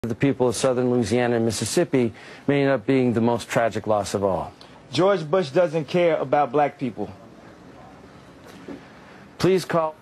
The people of southern Louisiana and Mississippi may end up being the most tragic loss of all. George Bush doesn't care about black people. Please call...